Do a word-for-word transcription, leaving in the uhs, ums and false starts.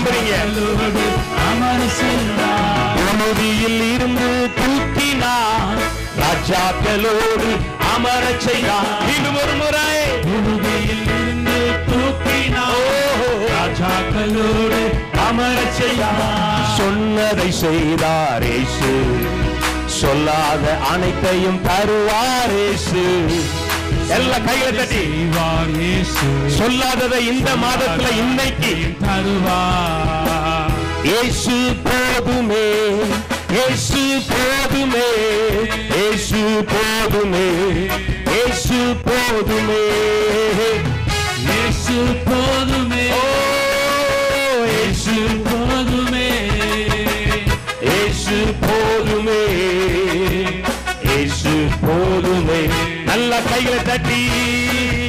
நம்புறீங்க? புழுதியில் இருந்து தூக்கினார், ராஜாக்களோடு அமர செய்தார். இன்னும் ஒரு முறை. புழுதியில் இருந்து தூக்கினார், ராஜாக்களோடு அமர செய்தார். சொன்னதை செய்தார் இயேசு, சொல்லாத அனைத்தையும் தருவார் இயேசு. எல்லா கைகளை தட்டி சொல்லாததை இந்த மாதத்துல இன்னைக்கு தருவார். இயேசு போதுமே, இயேசு போதுமே, இயேசு போதுமே, இயேசு போதுமே, இயேசு போதுமே, இயேசு போதுமே, இயேசு போதுமே, இயேசு போதுமே. நல்ல கைகளை தட்டி